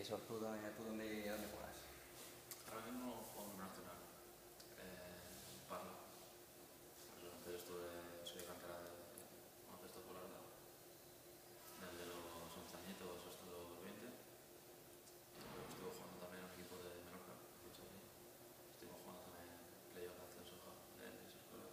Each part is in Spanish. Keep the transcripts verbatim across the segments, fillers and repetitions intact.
eso, ¿tú dónde, tú dónde, dónde juegas? Ahora mismo juego en Nacional, eh, Parla. Pues antes yo estuve, soy de cantera de baloncesto por la verdad. Desde los once añitos hasta los veinte. Luego estuve jugando también en un equipo de Menorca, de hecho aquí. Estuvimos jugando también playoff de ascenso en esa escuela.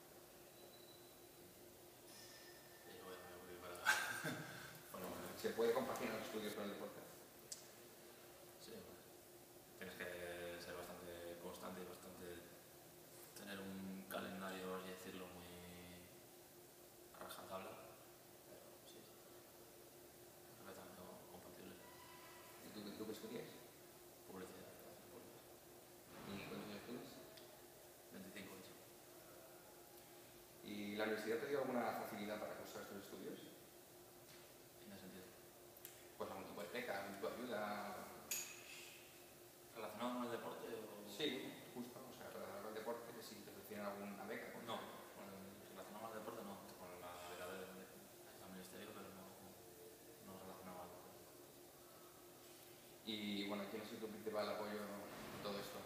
Y luego ya me volví para... para bueno, ¿Se puede compaginar los estudios con el deporte? sí, hombre. Tienes que ser bastante constante y bastante... tener un calendario, así decirlo, muy a rajatabla, pero sí, completamente compatible. ¿Y tú, tú qué estudias? Publicidad, relaciones públicas. ¿Y cuántos años tienes? veinticinco, ocho. ¿Y la universidad te dio alguna facilidad para cursar estos estudios? ¿En ese sentido? Pues algún tipo de beca, algún tipo de ayuda. ¿Relacionado con el deporte o...? Sí, justo, o sea, relacionado con el deporte, que si te ofrecieran alguna beca. Pues, no, con el, relacionado con el deporte no, con la beca del, del ministerio, pero no, no relacionado al deporte. Y bueno, ¿quién ha sido tu principal apoyo en todo esto?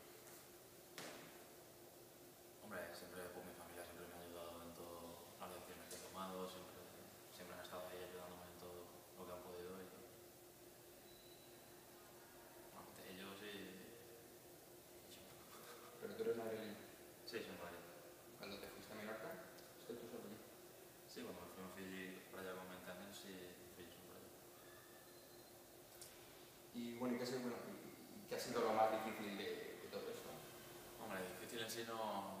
Hombre, siempre, pues mi familia siempre me ha ayudado en todas las decisiones que he tomado, siempre, siempre han estado ahí ayudándome en todo lo que han podido y ante ellos y, y yo. Pero tú eres madrileño. Sí, soy madrid. Cuando te fuiste a Menorca, ¿estás tú solo allí? Sí, cuando me fui, me fui para allá con veinte años y fui yo para allá. Y bueno, ¿y qué ha sido, bueno, y, y qué ha sido lo más difícil de, de todo esto? Hombre, difícil en sí no,